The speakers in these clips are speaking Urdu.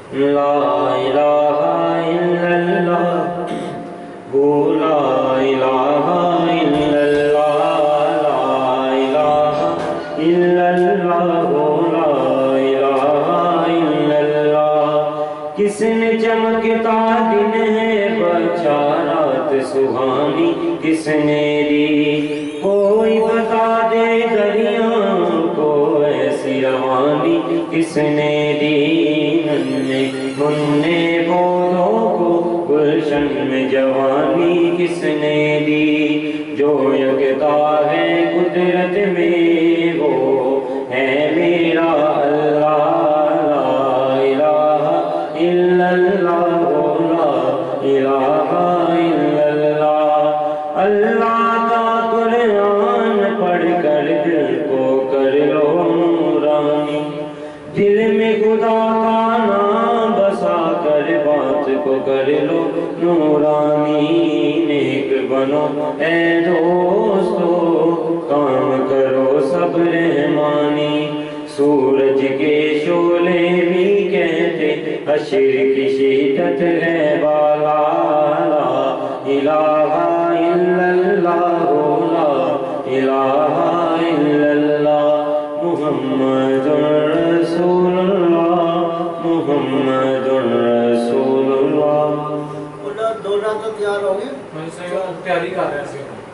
لا الہ الا اللہ ہو لا الہ الا اللہ لا الہ الا اللہ ہو لا الہ الا اللہ کس نے چمکتا دن ہے بچا رات سہانی کس نے دی کوئی بتا دے دریاؤں کو ایسی روانی کس نے دی ننے مننے بولوں کو گلشن میں جوانی کس نے دی جو یکتا ہے قدرت میں وہ ہے میرا اللہ لا الہ الا اللہ لا الہ الا اللہ اللہ کا قرآن پڑھ کر دل کو کر لو نورانی دل میں خدا کا نام بسا کر بات کو کر لو نورانی نیک بنو اے دوستو کام کرو سب رحمانی سورج کے شعلے بھی کہتے حشر کی شدت ہے والا لا الہ الا اللہ لا الہ الا اللہ محمد رسول اللہ محمد رسول اللہ دو رات تیار ہو گئے تیاری کر رہے ہیں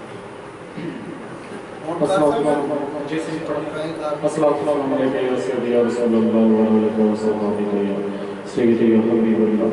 السلام علیکم یا سیدی یا رسول اللہ علیہ وسلم سیدی یا حبیب اللہ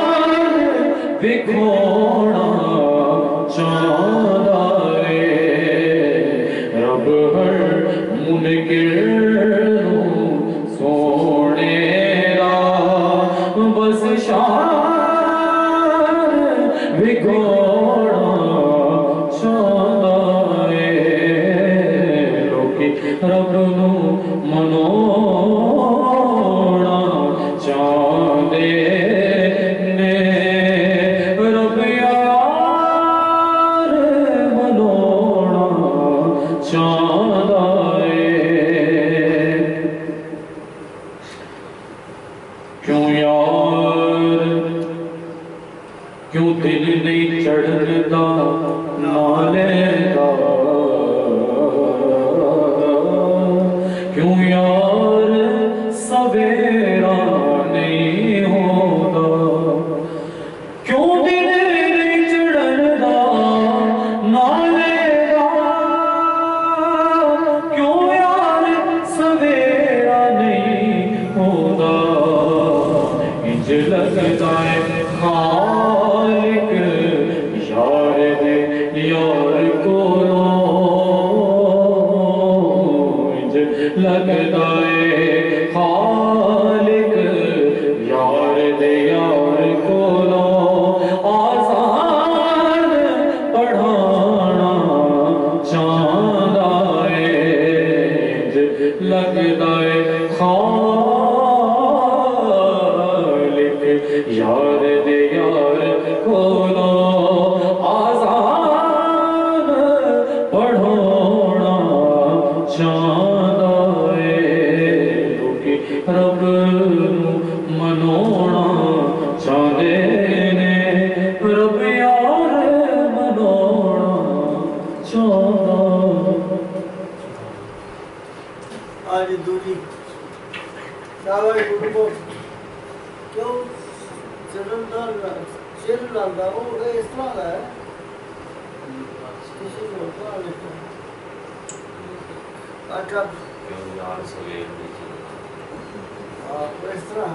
بکھوڑا چاندارے کیوں یار سویرا نہیں ہوتا کیوں دن نہیں چڑھتا نالے دا کیوں یار سویرا نہیں ہوتا انج لگتا ہے خالق یار دے یار کو لگتا ہے خالق یار دے یار کو آسان پڑھانا چاہتا ہے لگتا ہے خالق یار دے یار کو آسان پڑھانا چاہتا رب منونا چاہتے نے رب یار منونا چاہتا آج دوری دعوی گروہ کیوں چل لگا وہ اس طرح ہے کسی کو کہاں لکھا اچھا کیوں یار سویر نہیں اس طرح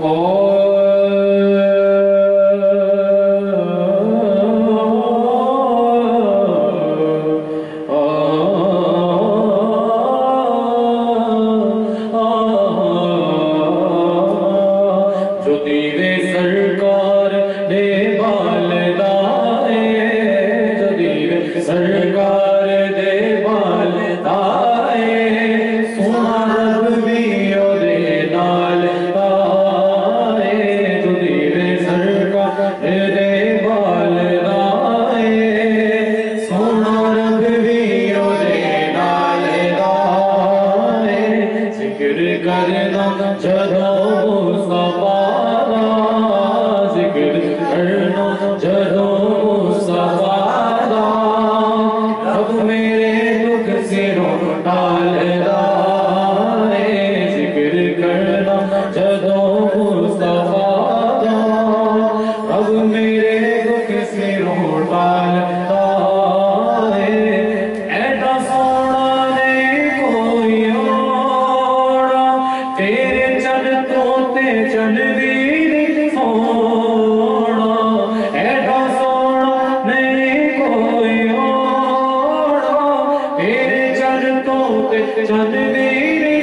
جو دیوے سرکار دے بال دائے جو دیوے سرکار دے بال دائے سونا رب بھی دے نال دائے جو دیوے سرکار دے بال دائے سونا رب بھی دے نال دائے ذکر کرنا جدوں مصطفیٰ دا ذکر کرنا جدوں مصطفیٰ دا رب میرے دکھ سروں ٹالدا ہے ذکر کرنا جدوں مصطفیٰ دا رب میرے دکھ سروں ٹالدا ہے ایڈا سونا نہیں کوئی ہونا تیرے چن توتے چن بھی سونا ایڈا سونا نہیں کوئی ہونا تیرے چن توتے چن بھی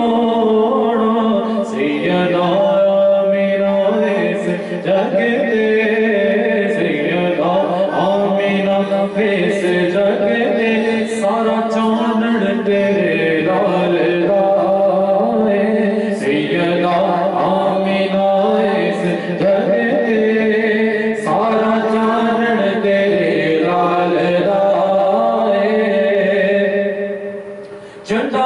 سونا سیدہ میرا اس جگ دے سیدہ آمینہ اس جگ دے سارا چانن تیرے لال رائے سیدہ آمینہ اس جگ دے سارا چانن تیرے لال رائے چندہ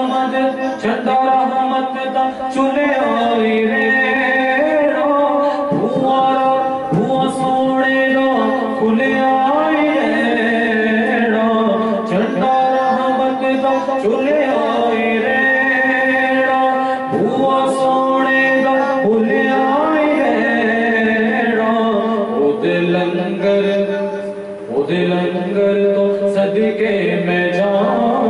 رحمت دا چلے آئی ریڑا بھوارا سوڑے دا کھلے آئی ریڑا چندہ رحمت دا چلے آئی ریڑا بھوا سوڑے دا کھلے آئی ریڑا او دے لنگر تو صدقے میں جاؤں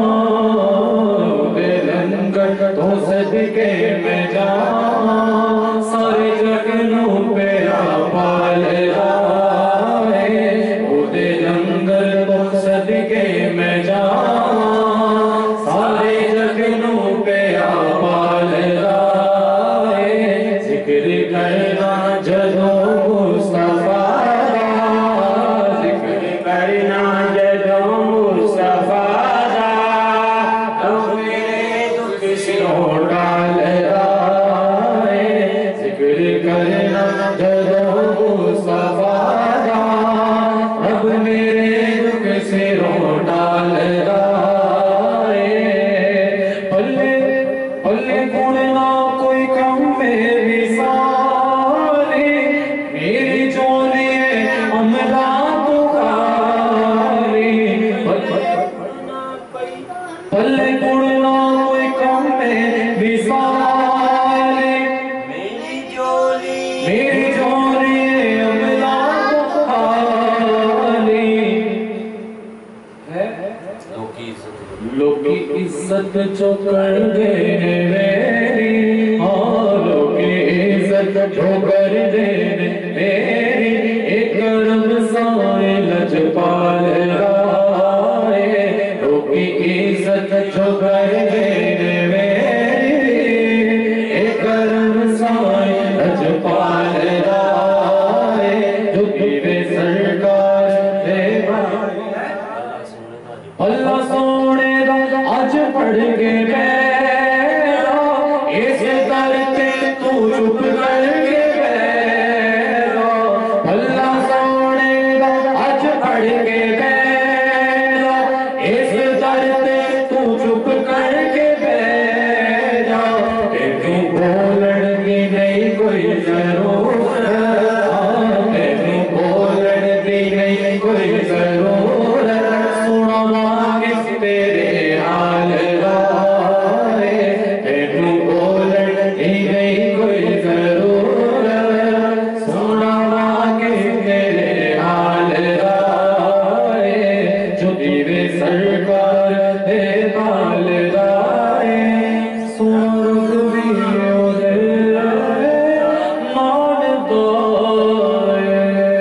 تو صدقے میں جاؤں سارے جگ نو پیرا پال رائے او دے لنگر تو صدقے میں جاؤں سارے جگ نو پیرا پال رائے ذکر کرنا جدوں مصطفیٰ دا ذکر کرنا جدوں مصطفیٰ دا رب میرے دکھ سروں ٹال رائے ذکر کرنا جدوں مصطفیٰ دا رب میرے دکھ سروں ٹال رائے پلے گھڑنا کوئی کم میری ساری میری چولی عملہ تو کاری پلے کڑنا کوئی کم میں وصال میری جولی املا خالی ہے لوگ کی عزت جو کر دے میری لوگ کی عزت جو کر دے میری ایک رمضان لجپال رائے لوگ کی عزت جو کر دے میری ایک رمضان لجپال رائے جو دیوے سرکار دے اللہ سونے دا آج پڑھ کے بیٹھا اس در تے تو چپ کر کے بیٹھا اللہ سونے دا آج پڑھ کے بیٹھا اس در تے تو چپ کر کے بیٹھا تینوں بولن کی نہیں کوئی ضرورت تینوں بولن کی نہیں کوئی ضرورت تیرے حال رائے تینوں بولن کی نہیں کوئی ضرورت سونا مانگے تیرے حال رائے جو دیوے سرکار دے بال رائے سورگ بھی ادھر مان دائے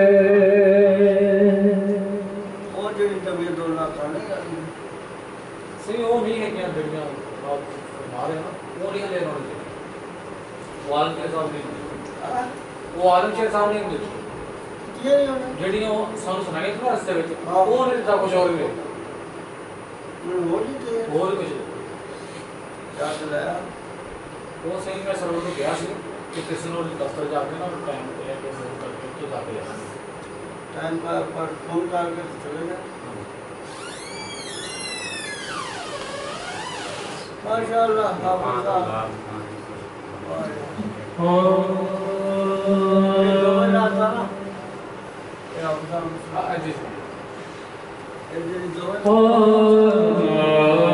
وہ جڑی طبیعت دولنا کھانے جاتی صحیح وہ نہیں ہے کیا بڑیاں آپ ہمارے نا وہ نہیں لے رہا ہے وہ عالم کے سامنے نہیں وہ عالم کے سامنے نہیں دیکھو یہ نہیں ہونا جڑیاں سانو سنائیں تھا راستے وچ وہ نہیں تھا کچھ اور بھی وہ نہیں تھے اور کچھ کیا چلایا وہ صحیح میں سرور کو گیا سی کہ کسی نے دفتر جا کے نا ٹائم پہ ہے کہ ضرور کر کے تو جا کے لینا ٹائم پر فون کر کے چلے گئے ماشاءاللہ حافظ صاحب دونوں آتا نا یہ حافظ صاحب جی یہ جڑی دونوں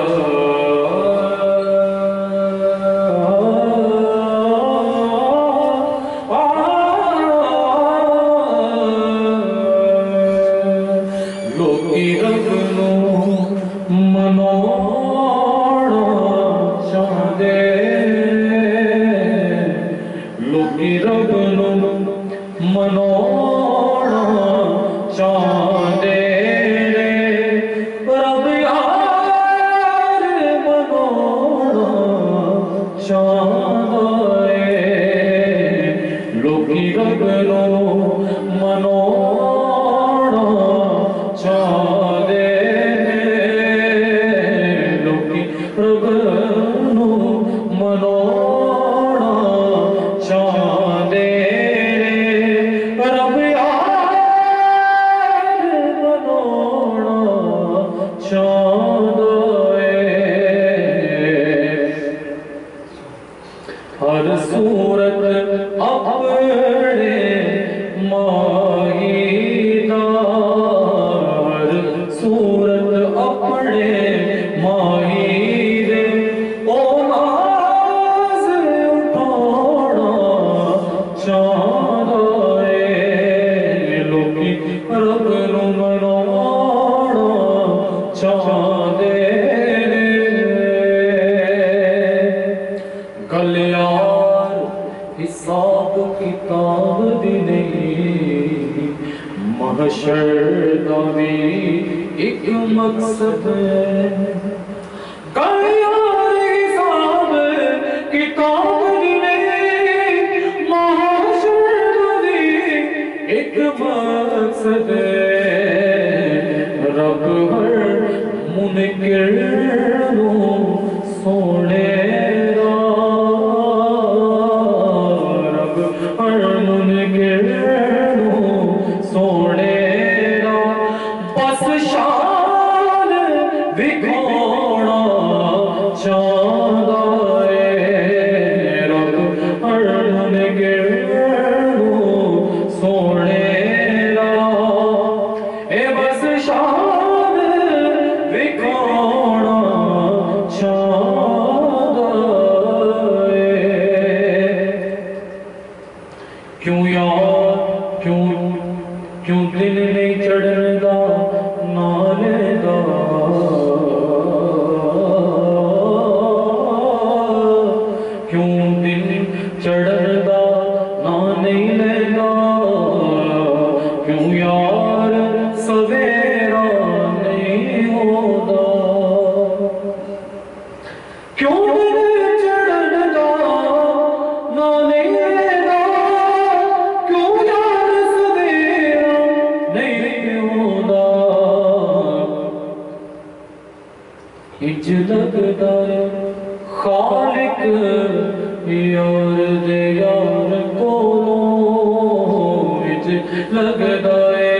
ہج لگدا ہے خالق یار دے یار کولوں ہج لگدا ہے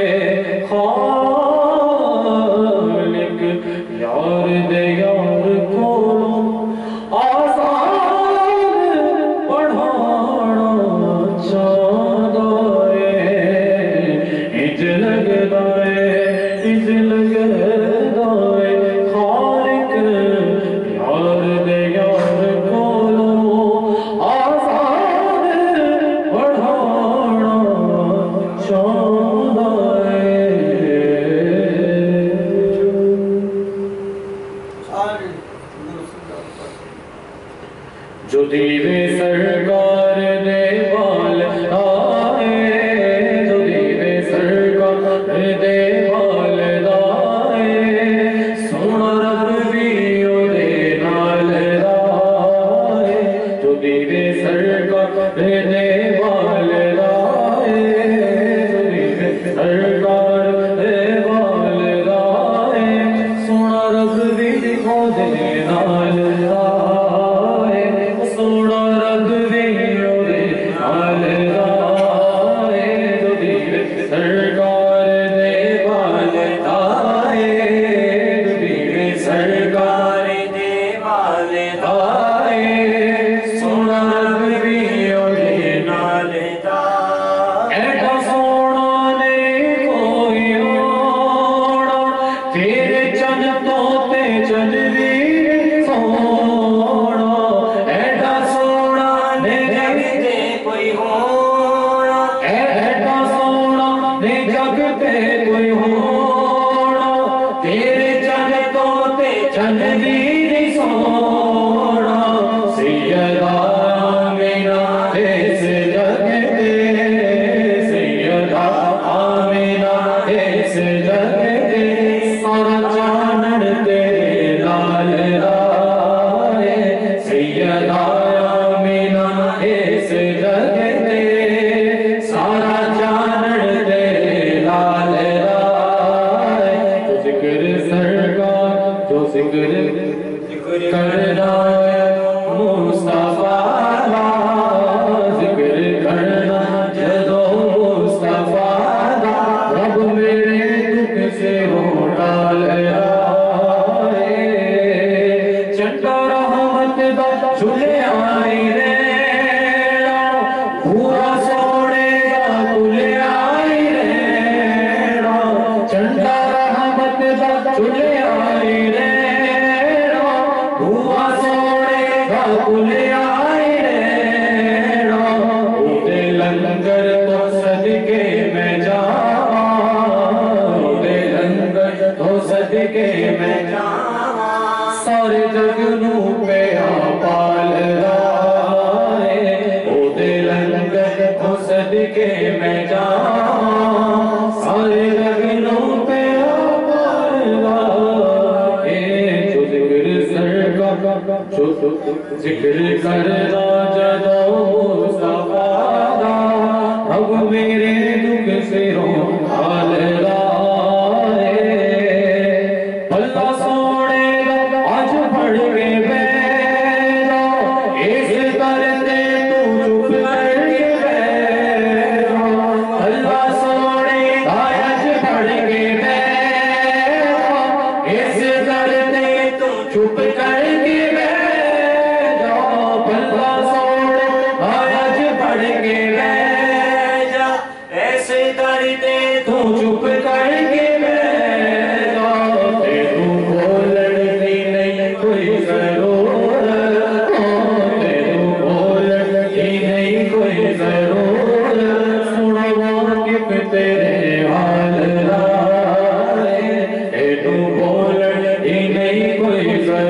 خالق یار دے یار کولوں آسان پڑھانا چاہدا ہے ہج لگدا ہے ہج لگدا ہے خالق یار دے یار کولوں آسان پڑھانا چاہدا ہے جو دیوے سرکار دے وال آئے جو دیوے سرکار دے وال آئے سونا رب بھی اودے نال آئے جو دیوے سرکار دے وال آئے جو دیوے سرکار دے وال آئے سونا رب بھی اودے نال آئے سونا رب بھی اودے نال آئے جو دیوے سرکار دے وال آئے جو دیوے سرکار دے وال آئے سونا رب بھی اودے نال ایڈا سونا نے کوئی ہونا تیرے چن تو تے چن بھی سونا ایڈا سونا نے جگ تے کوئی ہونا ایڈا سونا نے جگ تے کوئی ہونا تیرے چن تو تے چن بھی سونا سیدہ آمینہ اس جگ تے سیدہ آمینہ اس جگ تے سارا چانن تیرے نال آئے سیدہ آمینہ اس جگ تے سارا چانن تیرے نال آئے جو ذکر سرکار جو ذکر کرنا ہے مصطفیٰ دا ذکر کرنا جدو مصطفیٰ دا رب میرے دکھ سے ہو ڈال آئے چنڈا رحمت دا جھلے آئی ریڑا پورا سوڑے دا تلے آئی ریڑا چنڈا رحمت دا جھلے آئی ریڑا پورا سوڑے دا تلے آئی ریڑا اودے لنگر تو صدقے میں جاواں اودے لنگر تو صدقے میں جاواں سارے جگ نو پیا پال لائے اودے لنگر تو صدقے میں جاواں سارے جگ نو پیا پال لائے جو ذکر سرکار جو ذکر کرنا جدو مصطفیٰ دا رب میرے دکھ سے رو حال لائے اللہ سونے دا اج پڑھ کے بیٹھا اس در تے تو چپ کر کے بیٹھا اللہ سونے دا اج پڑھ کے بیٹھا اس در تے تو چپ کر کے بیٹھا اللہ سونے دا اج پڑھ کے بیٹھا ایسے در تے تو چپ کر کے بیٹھا تینو بولن دی نہیں کوئی ضرورت تینو بولن دی نہیں کوئی ضرورت سنا واقف تیرے حال لائے تینو بولن دی نہیں کوئی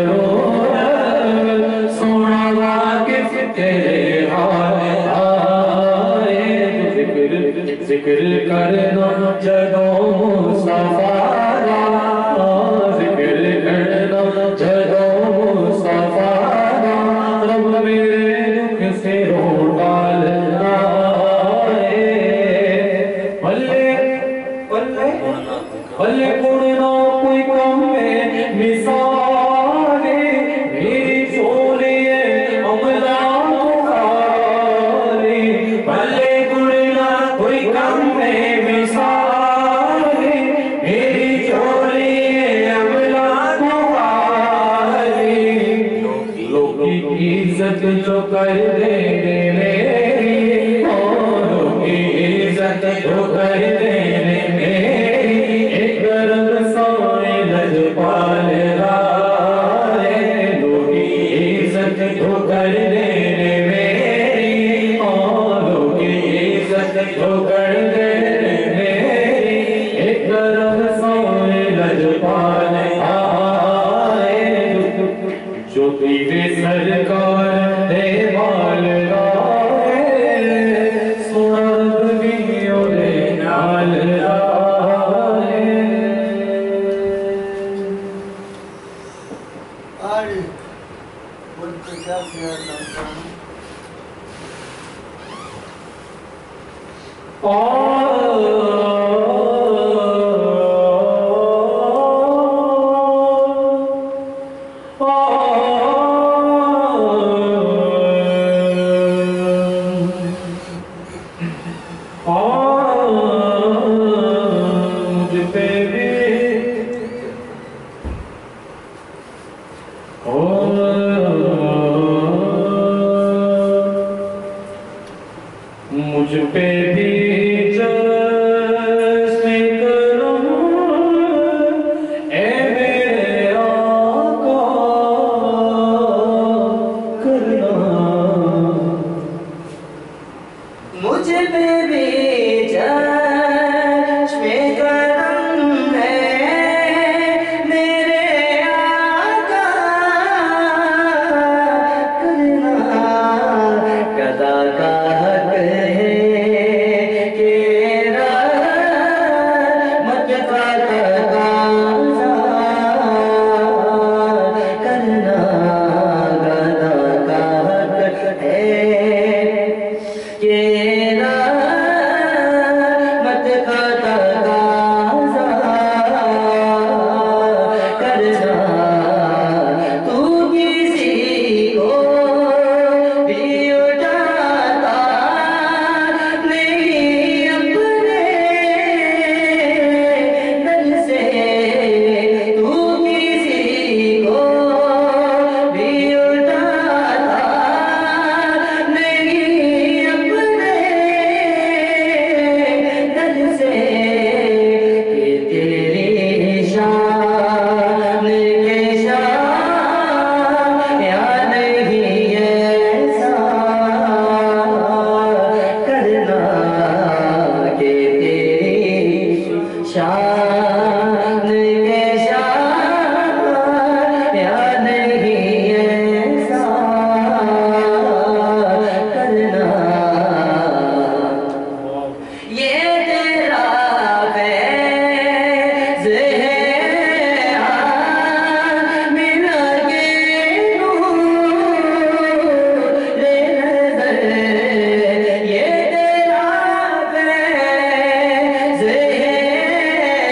ضرورت سنا واقف تیرے حال آئے ذکر کرنا جدو مصطفیٰ دا ذکر کرنا جدو مصطفیٰ دا رب میرے دکھ سے رو ڈال آئے بلے بلے بلے پڑھنا کوئی کم ہے مثال इज्जत जो कर देने मेरी, औरों की इज्जत जो कर देने मेरी, एक रंग सोए लजपाल राय, लोगी इज्जत जो कर देने मेरी, औरों की इज्जत जो कर देने मेरी, एक रंग सोए लजपाल जो पीवे सरकार दे माल राय, सुना भी ओरे नाल राय। आज बोलते क्या किया करता हूँ मुझ पे भी जश्न करम ए मेरे आका करना, मुझ पे भी चश्मे करम है मेरे आका करना, कदा का हक है कि रहमत का तकाज़ा करना, कदा का हक है कि रहमत का तकाज़ा करना, तू किसी को भी उठाता नहीं अपने दर से, तू किसी को भी उठाता नहीं अपने दर से, कि तेरी शान के शान या नहीं ऐसा करना, कि तेरी शान के शान या नहीं ऐसा करना, ये तेरा फैज़ है आमिना के नूर नज़र, ये तेरा फैज़ है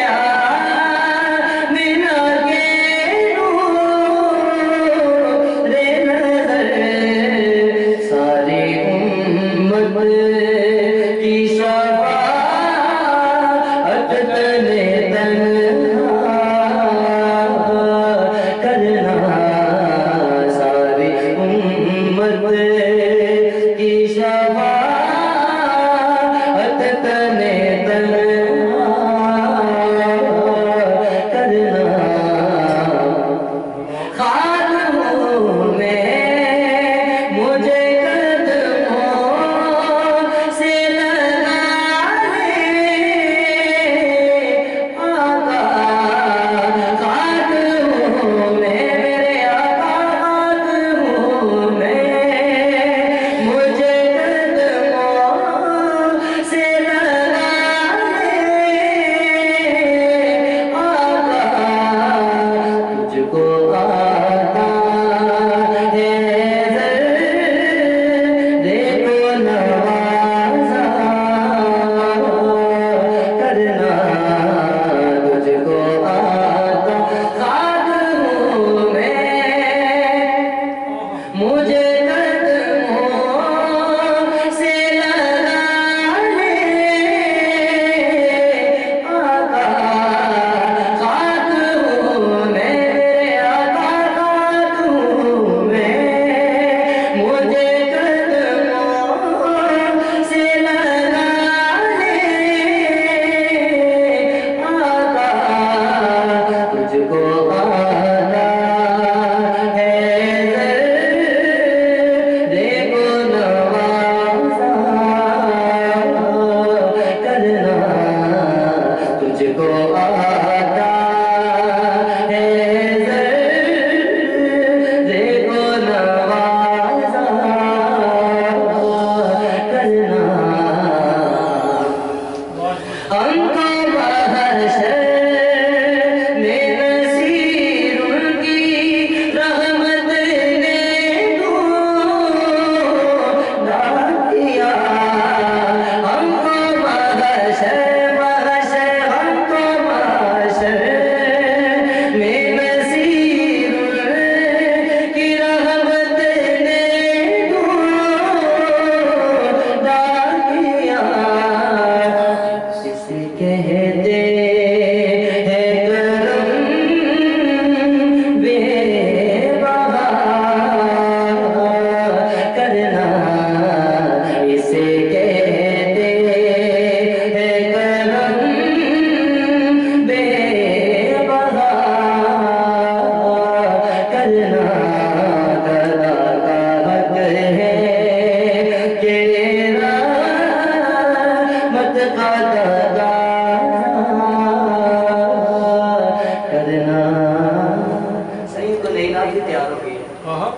आमिना के नूर नज़र, सारी उम्मत की शफ़ाअत तने तन्हा करना, सारी उम्मत की शफ़ाअत तने तन्हा करना, खातों में मुझे कदमों से लगा ले आका, खातों में मेरे आका, खातों में मुझे कदमों से लगा ले आका, तुझको आता है दे को नवाज़ा करना, तुझको आता खातों में मुझे कदमों से लगा ले आका, खातों में मेरे بھی تیار ہو گئی ہے. ہاں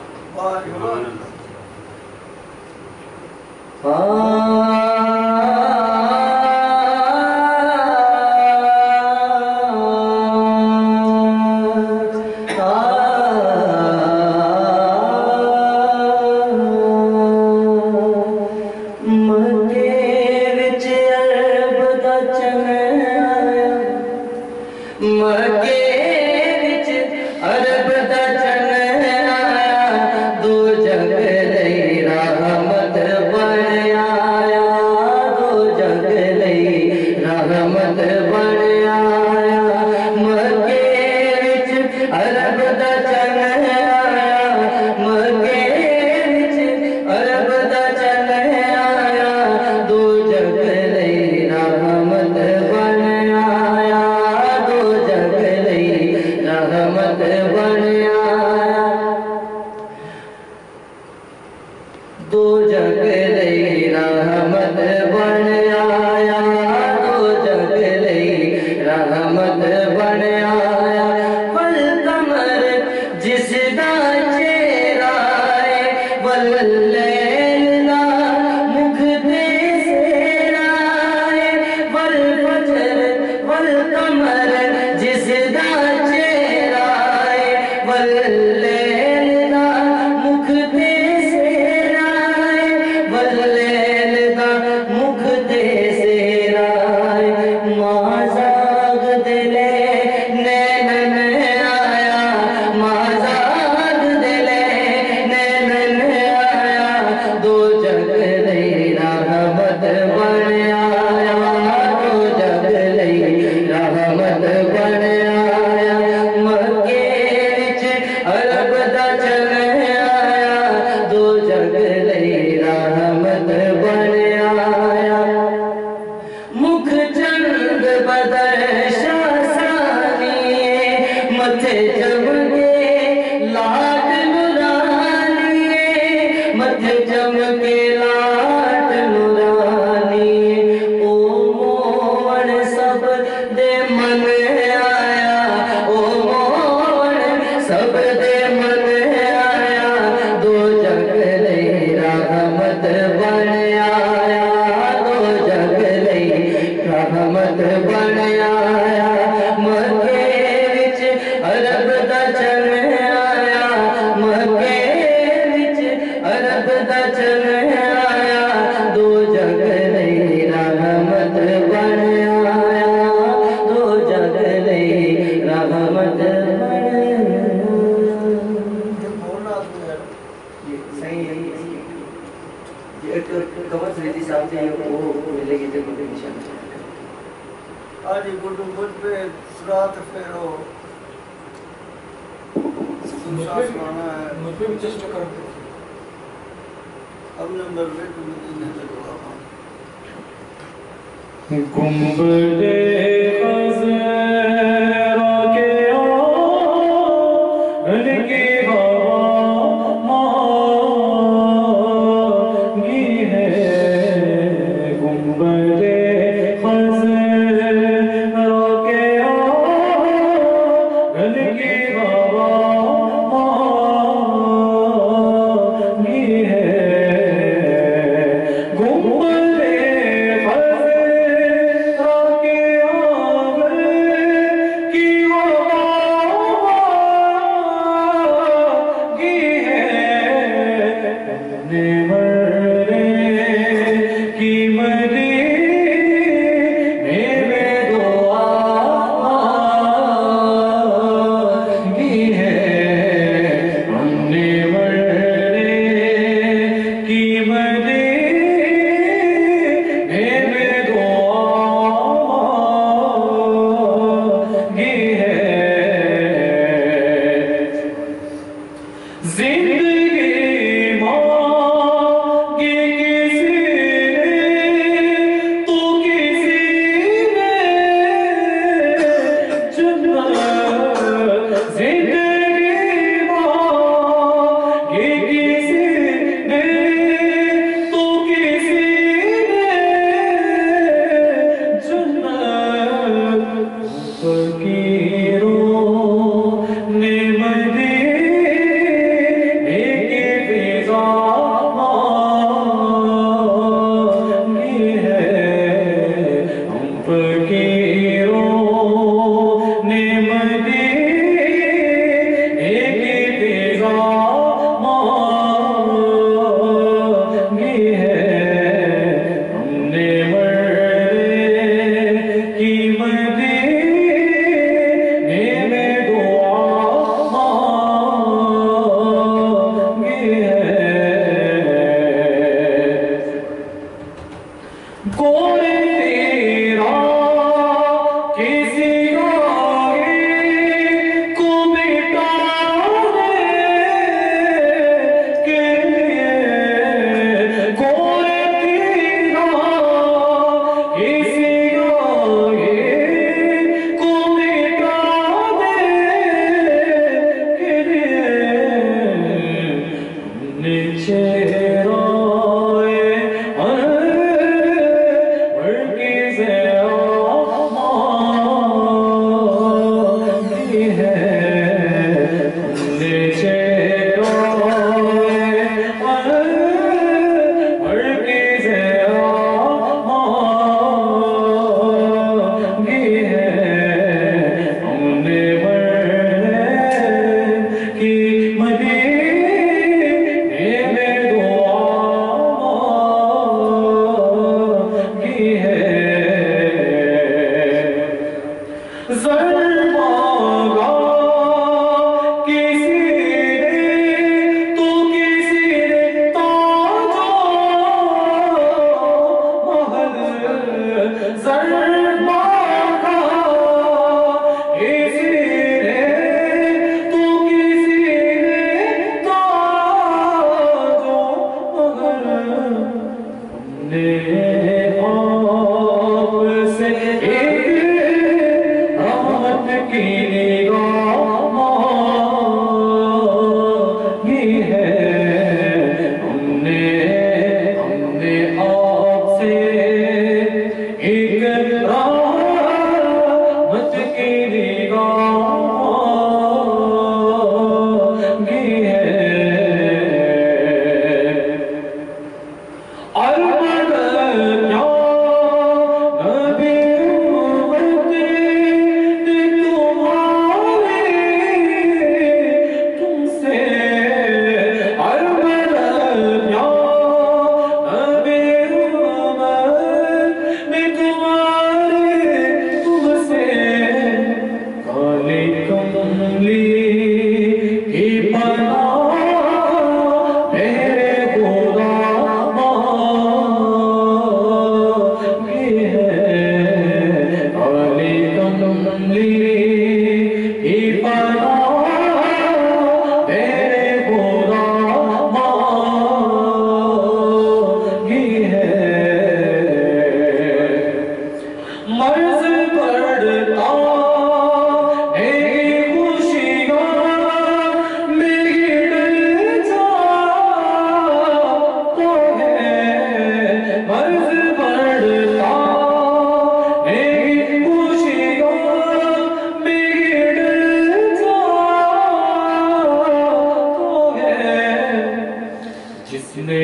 نے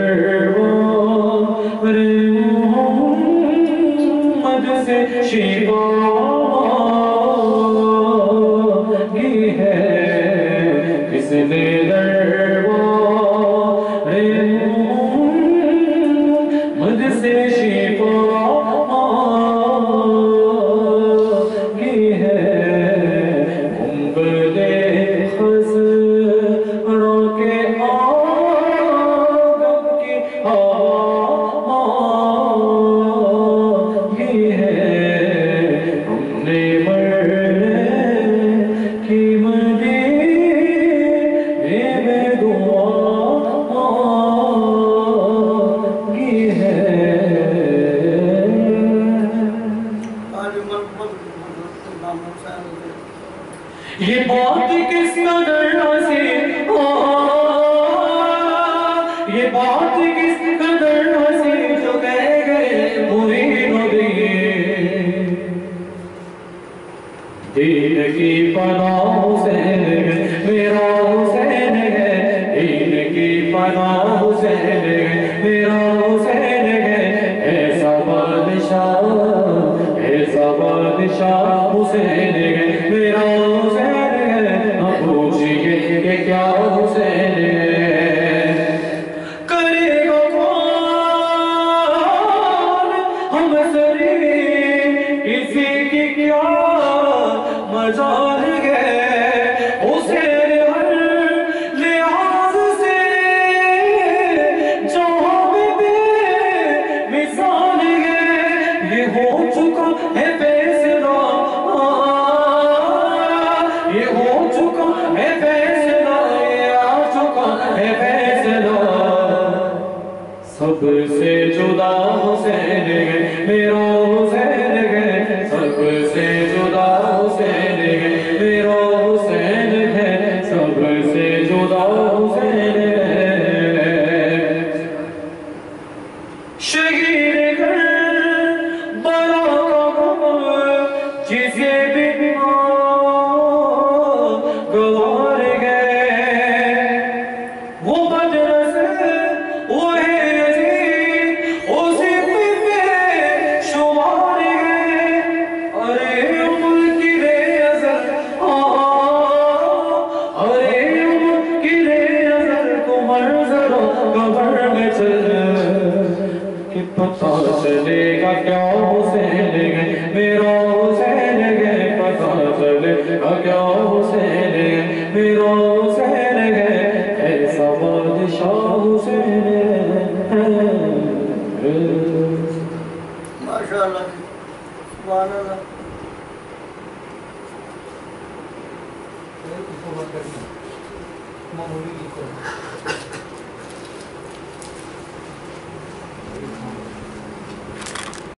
دربار محمد سے شفا مانگی ہے کس نے دربار محمد سے شفا مانگی ہے گنبد خضرا کے آدم کی مانگی ہے ہم نے مرنے کی مدینے میں دعا مانگی ہے یہ بات کس قدر عظیم یہ بات کس قدر عظیم جو کہہ گئے ہوئی نبی دین کی پناہ حسین ہے میرا حسین ہے دین کی پناہ حسین ہے میرا حسین ہے ایسا بادشاہ حسین ہے میرا حسین ہے نہ پوچھئے کہ کیا حسین ہے کرے گا کون ہم سری کسی کی کیا مجال ہے حسین ہر لحاظ سے جہاں میں بے مثال ہے یہ ہو چکا ہے فیصلہ یہ ہو چکا ہے فیصلہ یہ آ چکا ہے فیصلہ سب سے جدا حسین ہے میرا حسین ہے سب سے جدا حسین ہے میرا حسین ہے سب سے جدا حسین ہے شہید گھر بڑا جسے بھی گوار گئے وہ بدرس وہ ہے عزیز اسی پہ شمار گئے ارے عمر کی رے ازل ارے عمر کی رے ازل تمہر ذرا قبر میں چل کہ پتہ چلے گا کیا حسین ہے میرا حسین ہے پتہ چلے گا کیا حسین ہے میرا حسین ہے ایسا بادشاہ حسین ہے ماشاءاللہ سبحان اللہ معمولی